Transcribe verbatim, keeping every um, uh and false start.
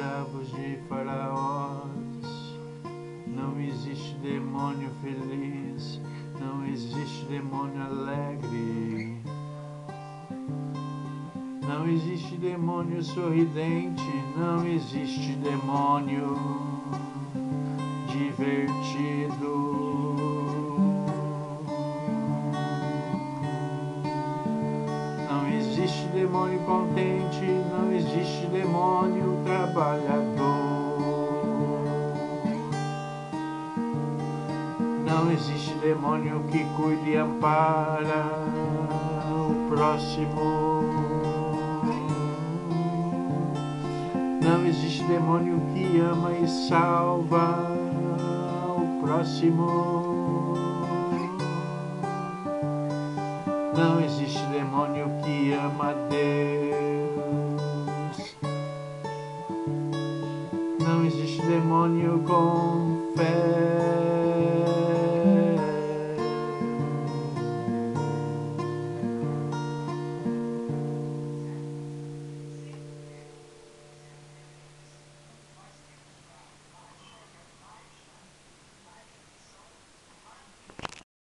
escravos de faraós. Não existe demônio feliz, não existe demônio alegre. Não existe demônio sorridente, não existe demônio divertido. Não existe demônio contente, não existe demônio trabalhador. Não existe demônio que cuida e ampara o próximo. Não existe demônio que ama e salva o próximo. Não existe demônio que ama a Deus. Não existe demônio com fé.